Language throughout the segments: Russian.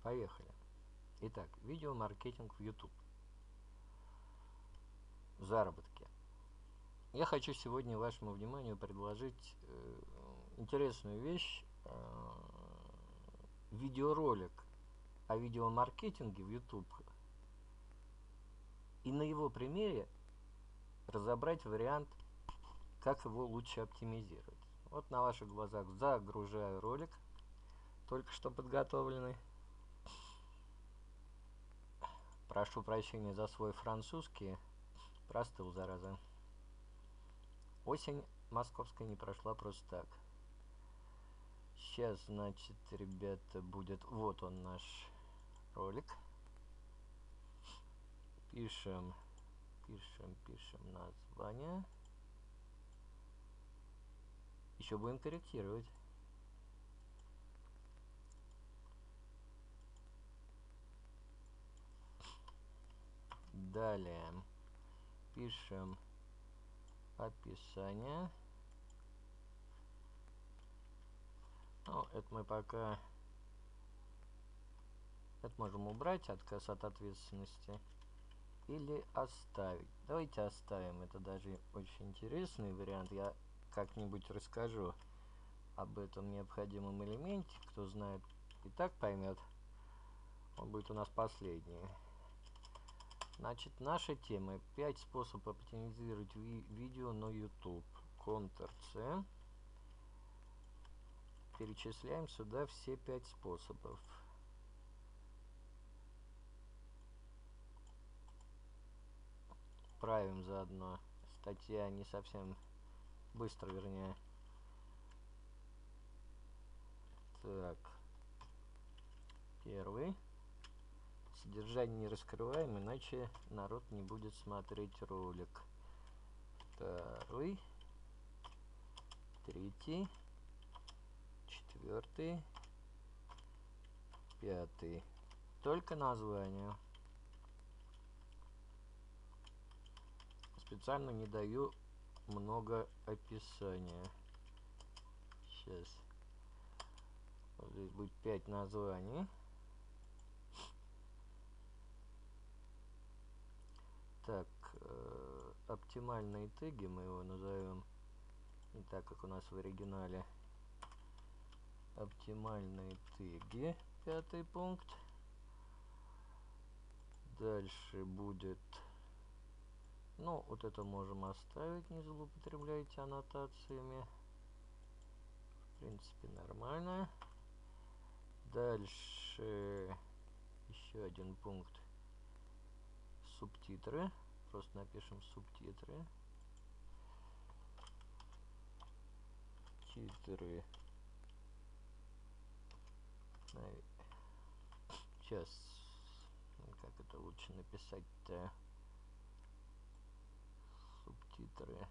Поехали. Итак, видеомаркетинг в YouTube. Заработки. Я хочу сегодня вашему вниманию предложить интересную вещь. Видеоролик о видеомаркетинге в YouTube. И на его примере разобрать вариант, как его лучше оптимизировать. Вот на ваших глазах загружаю ролик, только что подготовленный. Прошу прощения за свой французский. Простыл, зараза. Осень московская не прошла просто так. Сейчас, значит, ребята, будет... Вот он, наш ролик. Пишем название. Еще будем корректировать. Далее пишем описание. Ну, это мы пока... Это можем убрать, отказ от ответственности. Или оставить. Давайте оставим. Это даже очень интересный вариант. Я как-нибудь расскажу об этом необходимом элементе. Кто знает, и так поймет. Он будет у нас последний. Значит, наша тема 5 способов оптимизировать видео на YouTube. Ctrl-C. Перечисляем сюда все 5 способов. Правим заодно. Статья не совсем быстро, вернее. Так. Первый. Содержание не раскрываем, иначе народ не будет смотреть ролик. Второй. Третий. Четвертый. Пятый. Только название. Специально не даю много описания. Сейчас. Вот здесь будет 5 названий. Так, оптимальные теги мы его назовем не так, как у нас в оригинале. Оптимальные теги, 5-й пункт. Дальше будет, ну, вот это можем оставить, не злоупотребляйте аннотациями. В принципе, нормально. Дальше еще один пункт. Субтитры. Просто напишем субтитры. Титры. Сейчас. Как это лучше написать-то? Субтитры.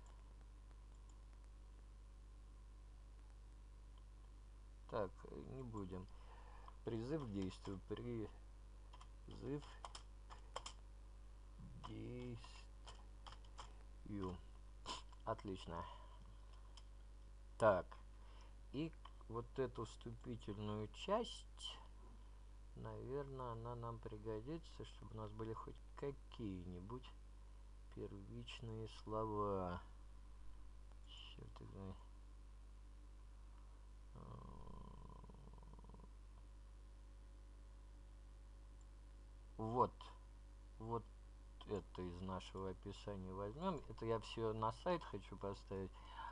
Так, не будем. Призыв к действию. Призыв к действию. Отлично. Так. И вот эту вступительную часть, наверное, она нам пригодится, чтобы у нас были хоть какие-нибудь первичные слова. Черт их знает. Вот это из нашего описания возьмем. Это я все на сайт хочу поставить.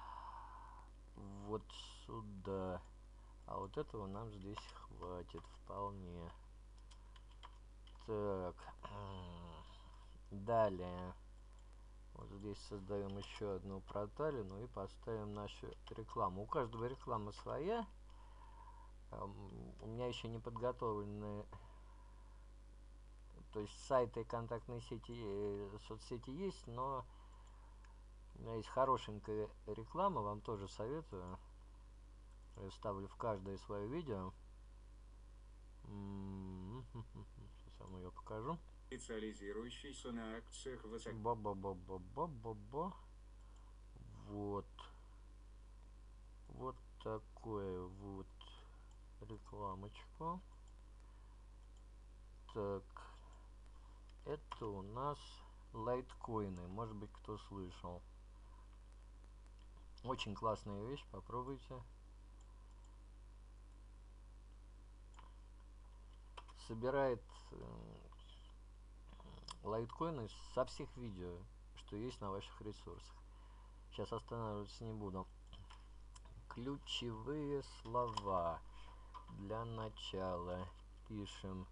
Вот сюда. А вот этого нам здесь хватит вполне. Так. Далее. Вот здесь создаем еще одну проталину и поставим нашу рекламу. У каждого реклама своя. У меня еще не подготовлены, то есть сайты контактной сети, соцсети есть, но у меня есть хорошенькая реклама, вам тоже советую. Я ставлю в каждое свое видео. Сейчас вам ее покажу. Специализирующийся на акциях высоко. Ба-ба-ба-ба-ба-ба-ба. Вот. Вот такое вот рекламочку. Так, это у нас лайткоины, может быть, кто слышал. Очень классная вещь, попробуйте. Собирает лайткоины со всех видео, что есть на ваших ресурсах. Сейчас останавливаться не буду. Ключевые слова. Для начала пишем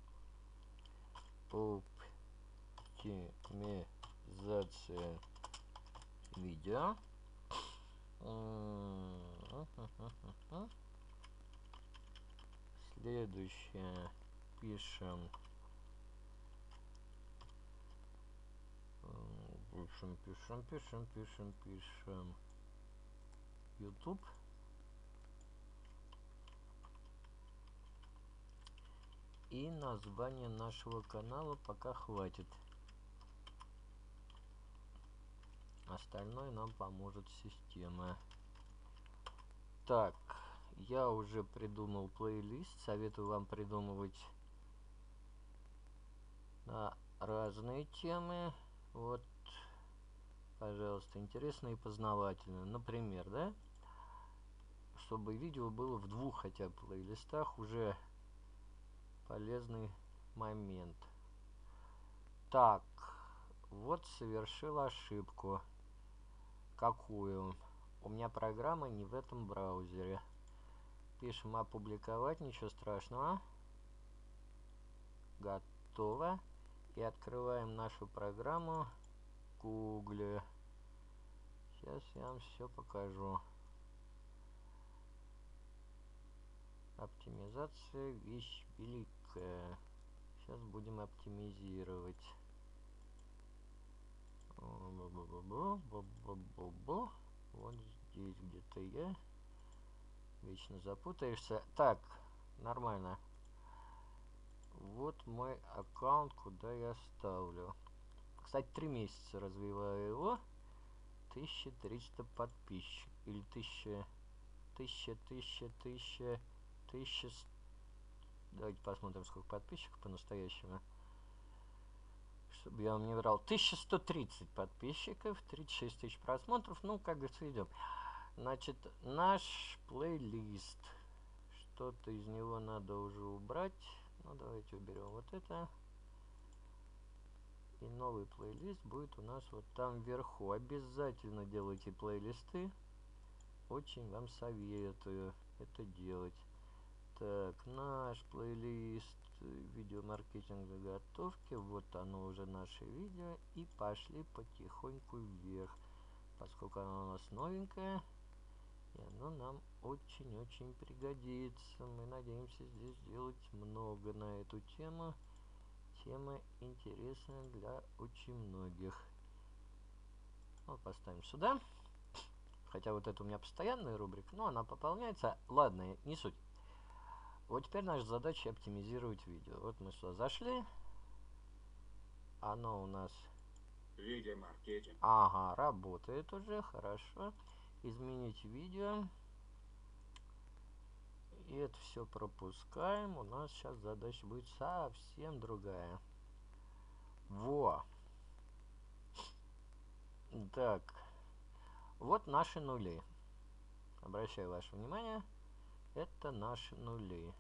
оптимизация видео. Следующее пишем YouTube. И название нашего канала пока хватит. Остальное нам поможет система. Так, я уже придумал плейлист. Советую вам придумывать на разные темы. Вот, пожалуйста, интересно и познавательно. Например, да? Чтобы видео было в 2 хотя бы плейлистах, уже полезный момент. Так, вот совершил ошибку. Какую? У меня программа не в этом браузере. Пишем опубликовать, ничего страшного. Готово. И открываем нашу программу в Google. Сейчас я вам все покажу. Оптимизация вещь великая. Сейчас будем оптимизировать. Вот здесь где-то я. Вечно запутаешься. Так, нормально. Вот мой аккаунт, куда я ставлю. Кстати, 3 месяца развиваю его. 1300 подписчиков. Или 1000. Давайте посмотрим, сколько подписчиков по-настоящему. Чтобы я вам не врал. 1130 подписчиков, 36 тысяч просмотров. Ну, как говорится, идем. Значит, наш плейлист. Что-то из него надо уже убрать. Ну, давайте уберем вот это. И новый плейлист будет у нас вот там вверху. Обязательно делайте плейлисты. Очень вам советую это делать. Так, наш плейлист видеомаркетинга готовки. Вот оно уже наше видео. И пошли потихоньку вверх. Поскольку оно у нас новенькое. И оно нам очень-очень пригодится. Мы надеемся здесь сделать много на эту тему. Тема интересная для очень многих. Вот поставим сюда. Хотя вот это у меня постоянная рубрика, но она пополняется. Ладно, не суть. Вот теперь наша задача оптимизировать видео. Вот мы сюда зашли. Оно у нас... Видеомаркетинг. Ага, работает уже, хорошо. Изменить видео. И это все пропускаем. У нас сейчас задача будет совсем другая. Во! Так. Вот наши нули. Обращаю ваше внимание. Это наши нули.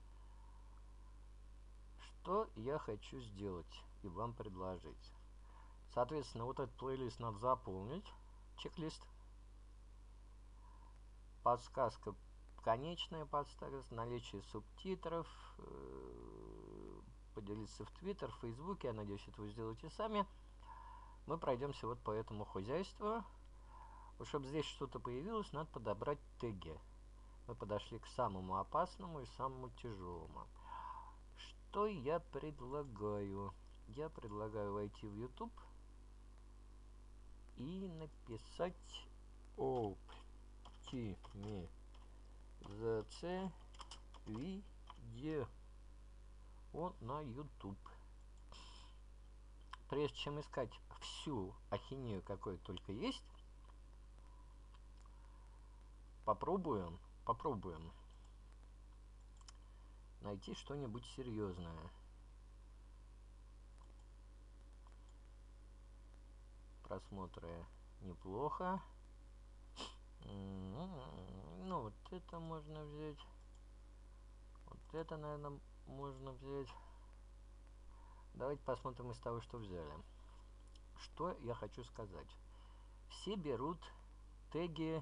Что я хочу сделать и вам предложить? Соответственно, вот этот плейлист надо заполнить. Чек-лист. Подсказка. Конечная подсказка. Наличие субтитров. Поделиться в Твиттер, в Фейсбуке. Я надеюсь, это вы сделаете сами. Мы пройдемся вот по этому хозяйству. Вот чтобы здесь что-то появилось, надо подобрать теги. Мы подошли к самому опасному и самому тяжелому. Что я предлагаю? Я предлагаю войти в YouTube и написать оптимизация видео на YouTube. Прежде чем искать всю ахинею, какой только есть, попробуем найти что-нибудь серьезное. просмотры неплохо. Ну, вот это можно взять. Вот это, наверное, можно взять. Давайте посмотрим из того, что взяли. Что я хочу сказать. Все берут теги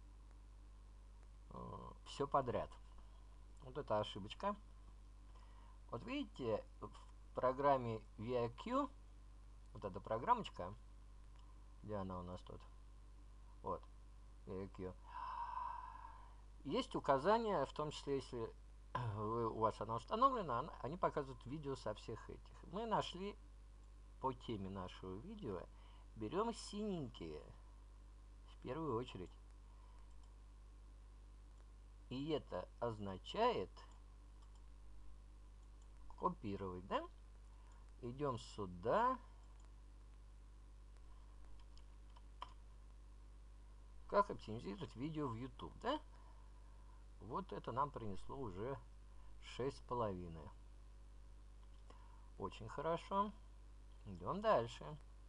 все подряд. Вот это ошибочка. Вот видите, в программе VIQ, вот эта программочка, где она у нас тут? Вот, VIQ. Есть указания, в том числе, если у вас она установлена, они показывают видео со всех этих. Мы нашли по теме нашего видео, берем синенькие в первую очередь. И это означает копировать, да? Идем сюда. Как оптимизировать видео в YouTube, да? Вот это нам принесло уже 6,5. Очень хорошо. Идем дальше.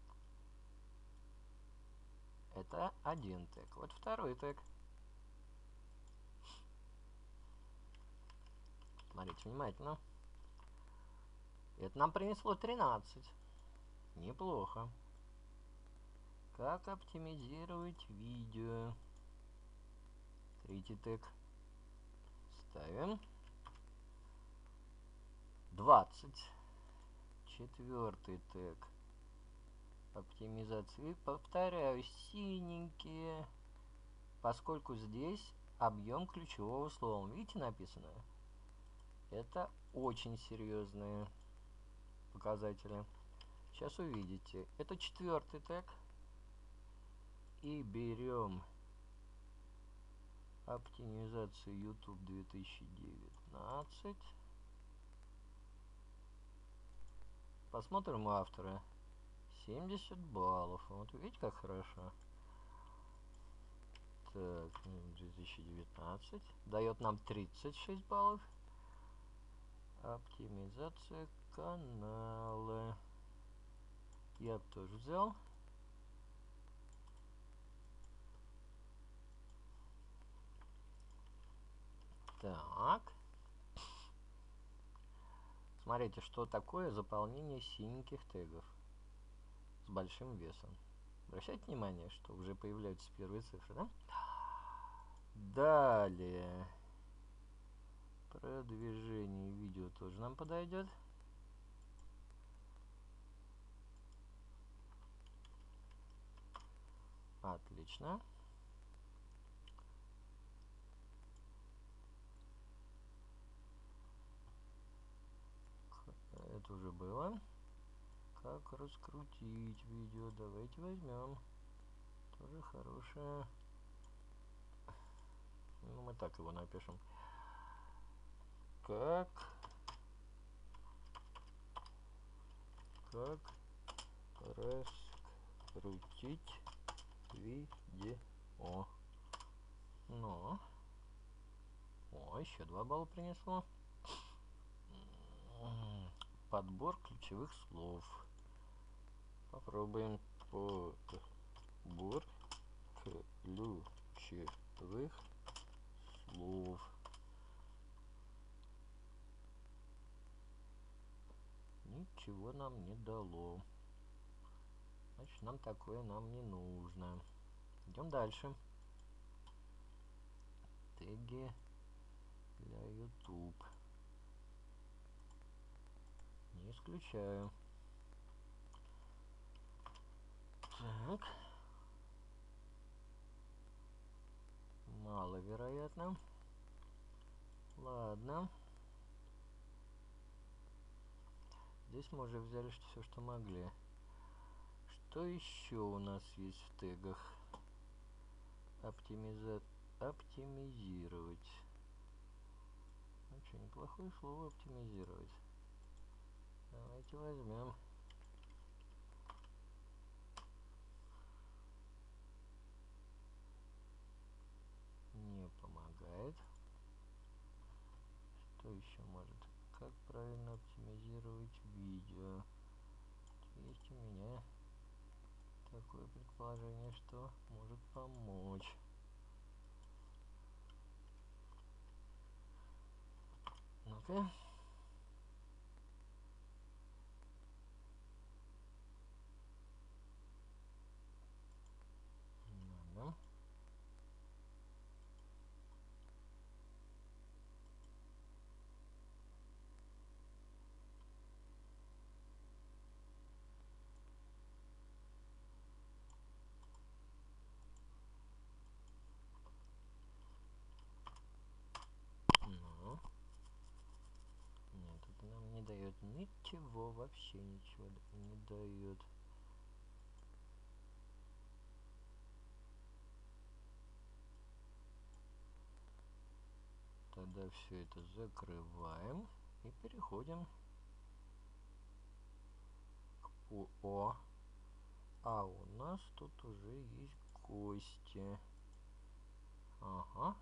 Это один тег. Вот второй тег. Смотрите внимательно. Это нам принесло 13. Неплохо. Как оптимизировать видео? Третий тег. Ставим. 20. Четвертый тег. Оптимизации. Повторяю, синенькие. Поскольку здесь объем ключевого слова. Видите, написано? Это очень серьезные показатели. Сейчас увидите. Это четвертый тег. И берем оптимизацию YouTube 2019. Посмотрим у автора. 70 баллов. Вот видите, как хорошо. Так, 2019. Дает нам 36 баллов. Оптимизация канала. Я бы тоже взял. Так. Смотрите, что такое заполнение синеньких тегов с большим весом. Обращайте внимание, что уже появляются первые цифры, да? Далее. Продвижение видео тоже нам подойдет. Отлично. Это уже было. Как раскрутить видео? Давайте возьмем. Тоже хорошее. Ну, мы так его напишем. Как раскрутить видео? Ну. О, еще 2 балла принесло. Подбор ключевых слов. Попробуем подбор ключевых слов. Ничего нам не дало. Значит, нам такое не нужно. Идем дальше. Теги для YouTube. Не исключаю. Так. Маловероятно. Ладно. Здесь мы уже взяли все, что могли. Что еще у нас есть в тегах? Оптимизировать. Очень неплохое слово оптимизировать. Давайте возьмем. Не помогает. Что еще может? Как правильно оптимизировать видео? Есть у меня такое предположение, что может помочь. Ну-ка. Ладно. Ну. Нет, это нам не дает ничего, вообще ничего не дает. Тогда все это закрываем и переходим к ООО. А у нас тут уже есть гости. Ага.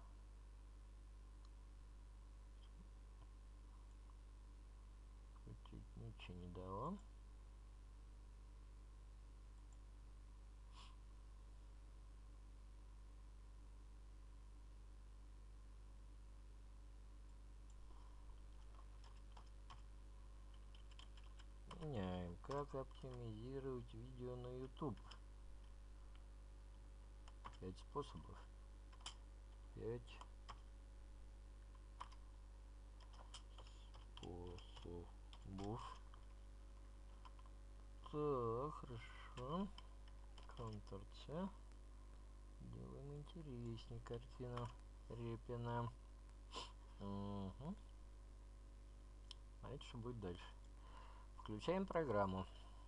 Крутить ничего не дало. Меняем. Как оптимизировать видео на YouTube? 5 способов. 5 способов. Так, хорошо. Ctrl-C. Делаем интереснее картину Репина. Угу. Смотрите, что будет дальше. Включаем программу.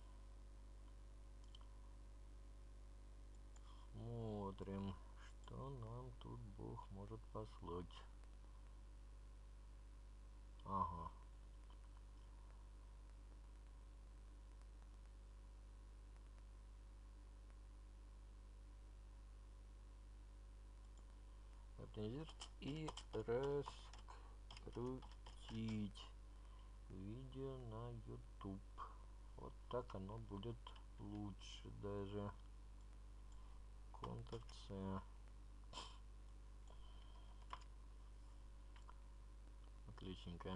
Смотрим, что нам тут Бог может послать. Ага. Оптимизировать и раскрутить видео на YouTube. Вот так оно будет лучше даже. Ctrl-C. Отличненько.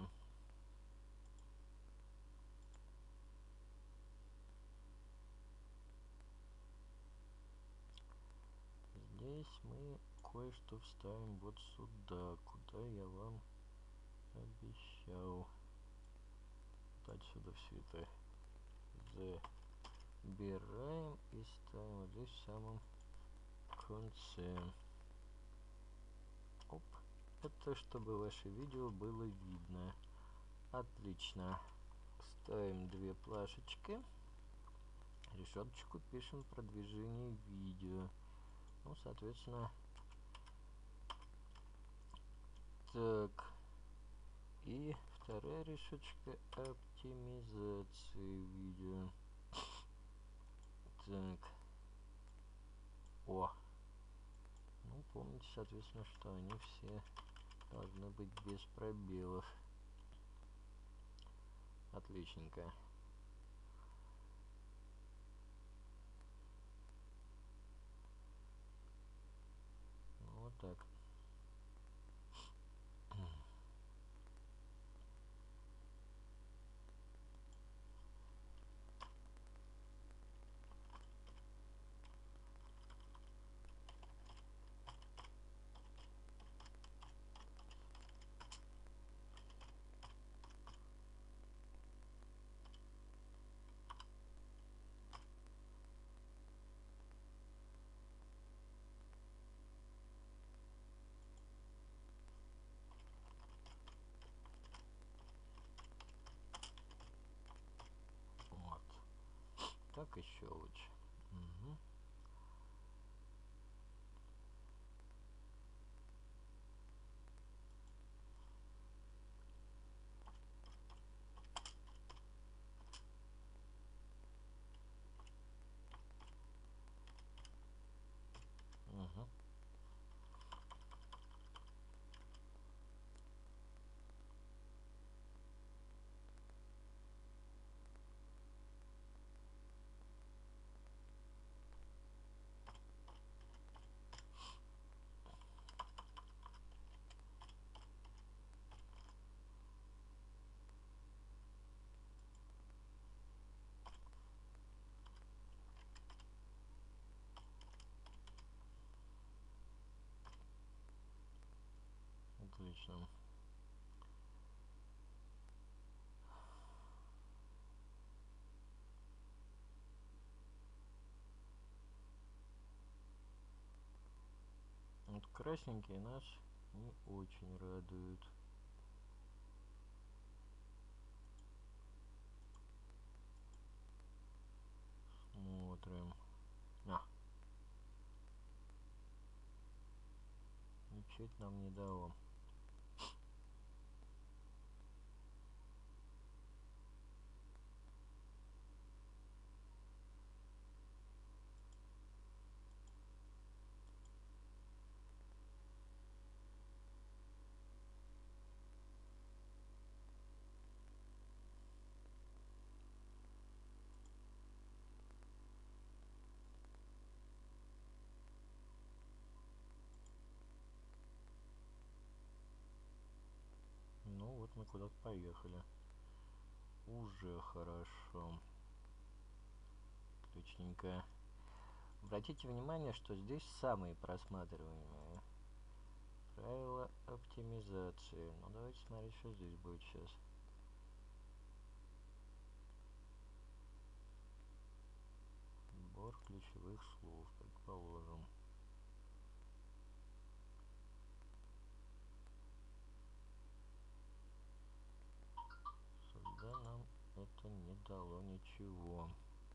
Здесь мы кое-что вставим вот сюда, куда я вам обещал. Вот отсюда все это забираем и ставим вот здесь в самом конце. Оп. Это чтобы ваше видео было видно. Отлично. Ставим две плашечки. Решеточку пишем продвижение видео. Ну, соответственно. Так. И вторая решеточка оптимизации видео. Так. О. Ну, помните, соответственно, что они все должны быть без пробелов. Отличненько. Ну, вот так. Вот. Так еще лучше. Угу. Угу. достаточно. Вот красненькие нас не очень радуют. Смотрим. Ничего нам не дало. Ну вот мы куда-то поехали. Уже хорошо. Отличненько. Обратите внимание, что здесь самые просматриваемые правила оптимизации. Ну давайте смотреть, что здесь будет сейчас. Сбор ключевых слов, предположим. Сюда нам это не дало ничего.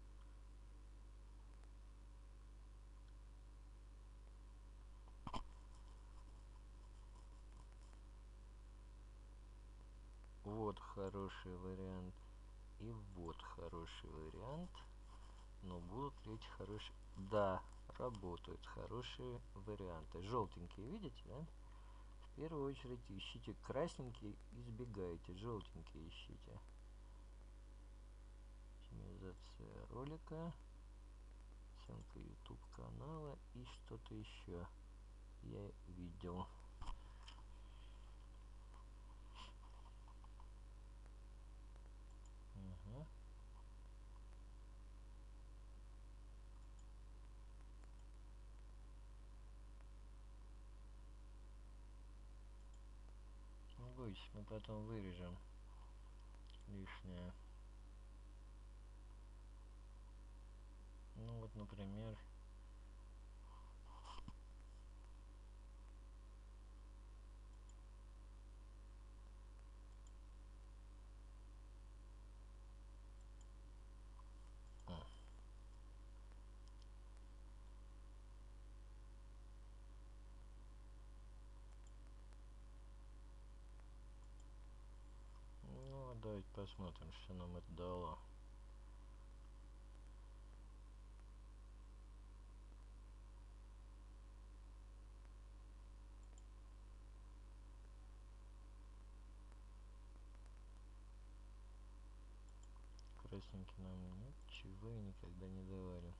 Вот хороший вариант. И вот хороший вариант. Но будут ли эти хорошие... Да, работают хорошие варианты. Желтенькие, видите, да? В первую очередь ищите красненькие, избегайте. Желтенькие ищите. Оптимизация ролика. Оценка YouTube канала и что-то еще я видел. Угу. Не бойтесь, мы потом вырежем лишнее. Ну вот, например, ну давайте посмотрим, что нам это дало. Красненькие нам ничего и никогда не давали.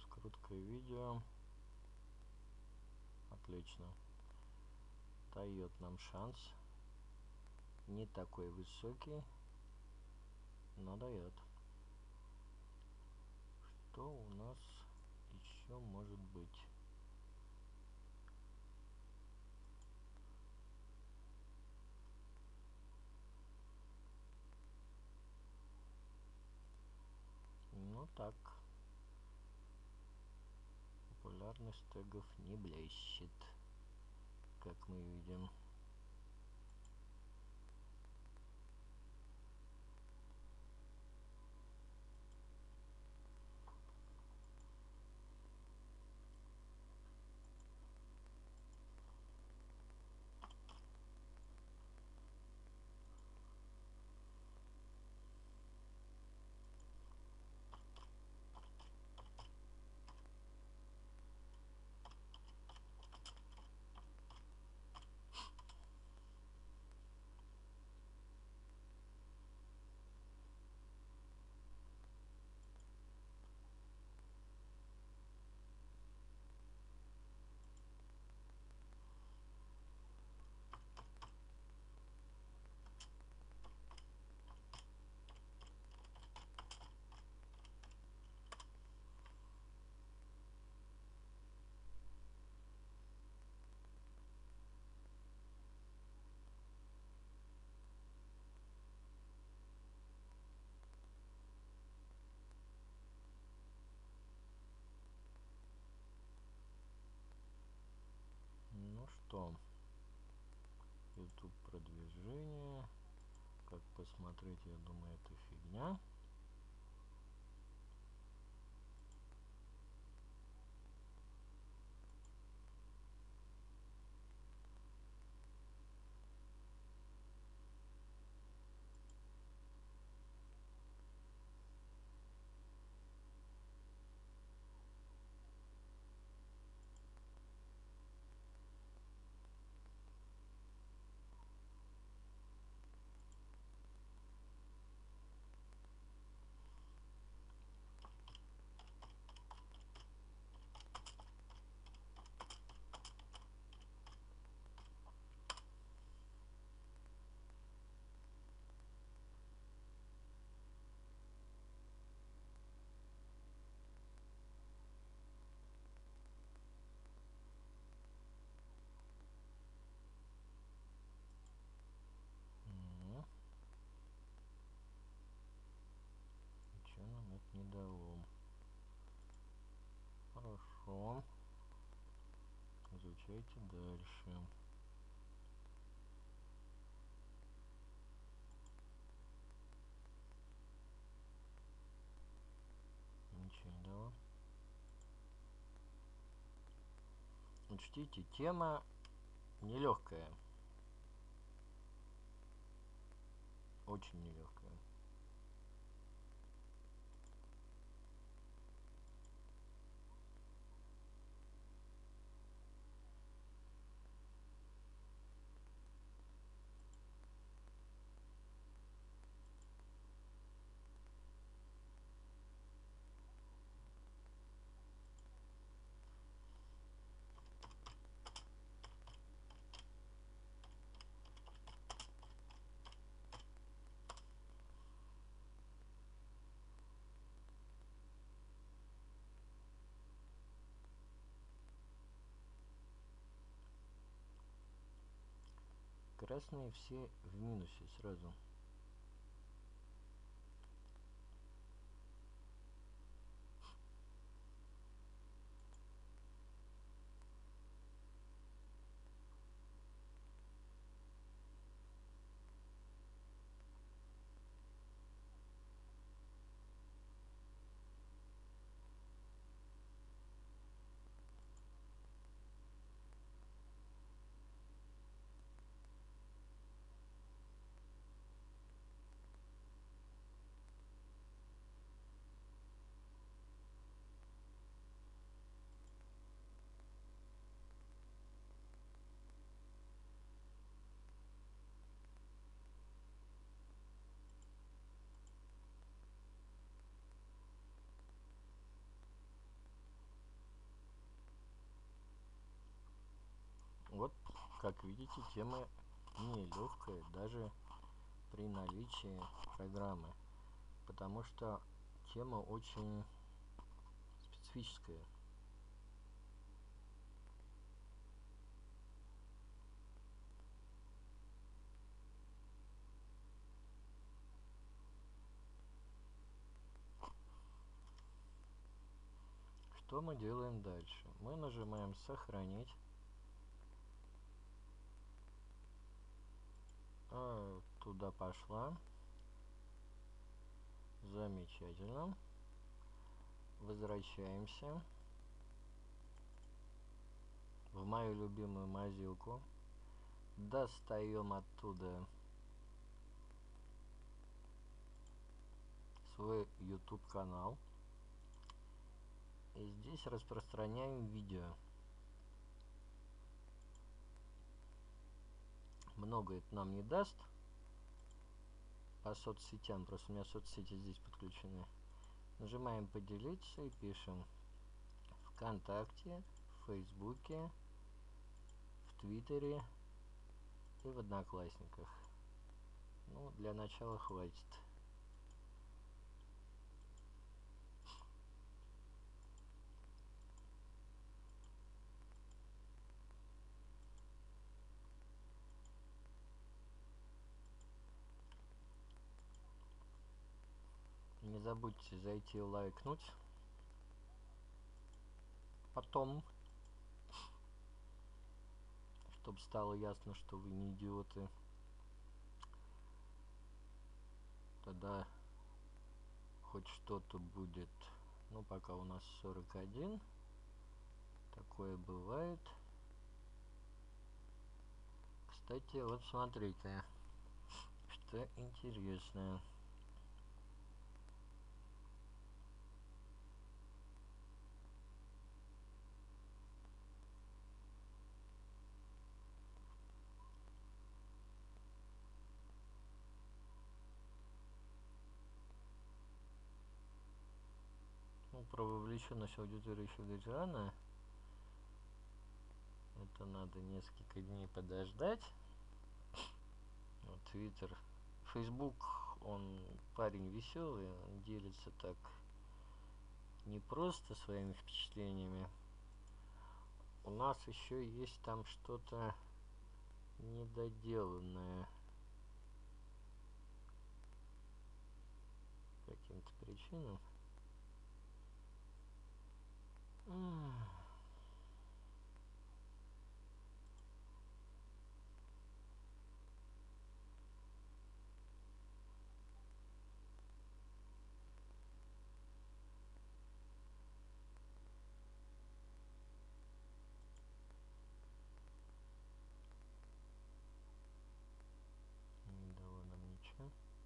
Раскрутка видео. Отлично. Дает нам шанс. Не такой высокий, но дает. Что у нас еще может быть? Ну так. Популярность тегов не блещет, как мы видим. Ну что, YouTube продвижение. Как посмотреть, я думаю, это фигня. Ничего нам это не дало. Хорошо. Изучайте дальше. Ничего не дало. Учтите, тема нелегкая. Очень нелегкая. Красные все в минусе сразу. Как видите, тема нелегкая даже при наличии программы, потому что тема очень специфическая. Что мы делаем дальше? Мы нажимаем «Сохранить». Туда пошла. Замечательно. Возвращаемся в мою любимую мазилку. Достаем оттуда свой YouTube канал. И здесь распространяем видео. Много это нам не даст по соцсетям, просто у меня соцсети здесь подключены. Нажимаем «Поделиться» и пишем ВКонтакте, в Фейсбуке, в Твиттере и в Одноклассниках. Ну, для начала хватит. Не забудьте зайти и лайкнуть. Потом, чтобы стало ясно, что вы не идиоты. Тогда хоть что-то будет. Ну, пока у нас 41. Такое бывает. Кстати, вот смотрите, что интересное. Ну, про вовлеченность аудитории еще говорить рано. Это надо несколько дней подождать. Вот Твиттер. Фейсбук, он парень веселый, он делится так не просто своими впечатлениями. У нас еще есть там что-то недоделанное по каким-то причинам. Не дало нам ничего.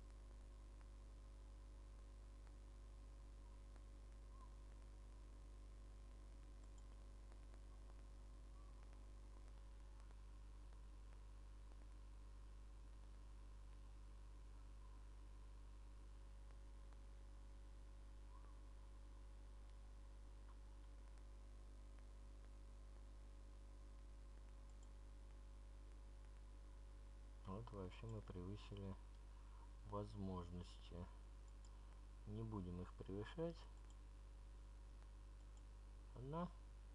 Вот вообще мы превысили возможности. Не будем их превышать. Но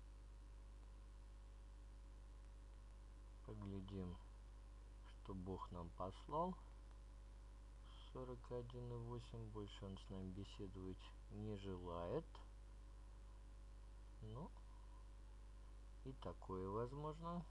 поглядим, что Бог нам послал. 41,8. Больше он с нами беседовать не желает. Ну, и такое возможно.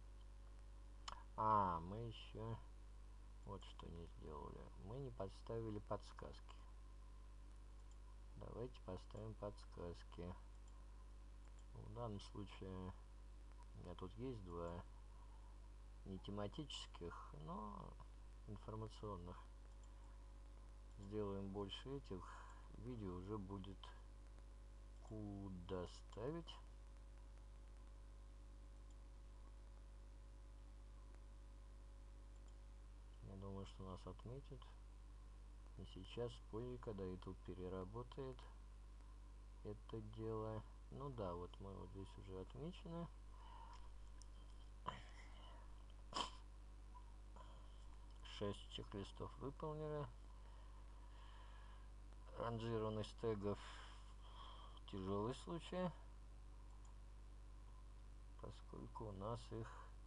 Мы еще вот что не сделали. Мы не подставили подсказки. Давайте поставим подсказки. В данном случае у меня тут есть два, не тематических, но информационных. Сделаем больше этих. Видео уже будет куда ставить. Я думаю, что нас отметят. И сейчас, позже, когда YouTube переработает это дело. Ну да, вот мы вот здесь уже отмечены. 6 чек-листов выполнили. Ранжированность тегов тяжелый случай, поскольку у нас их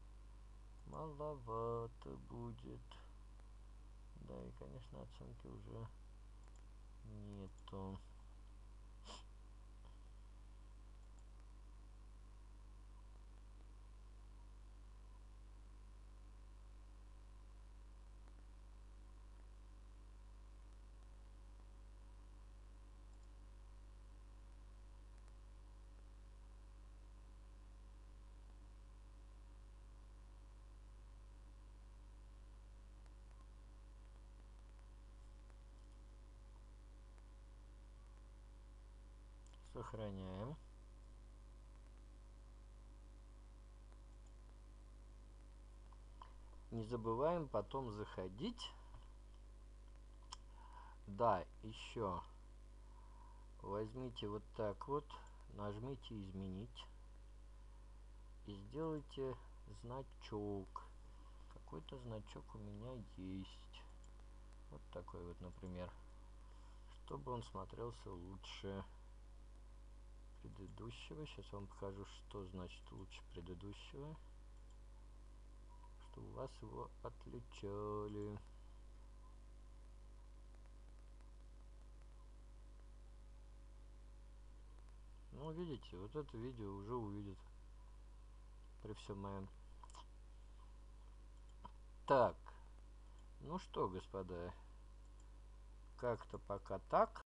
маловато будет. Да, и, конечно, оценки уже нету. Сохраняем. Не забываем потом заходить. Да, еще возьмите вот так вот, нажмите изменить и сделайте значок. Какой-то значок у меня есть. Вот такой вот, например. Чтобы он смотрелся лучше предыдущего. Сейчас я вам покажу, что значит лучше предыдущего. Что у вас его отличали. Ну, видите, вот это видео уже увидит при всем моем. Так, ну что, господа, как-то пока так.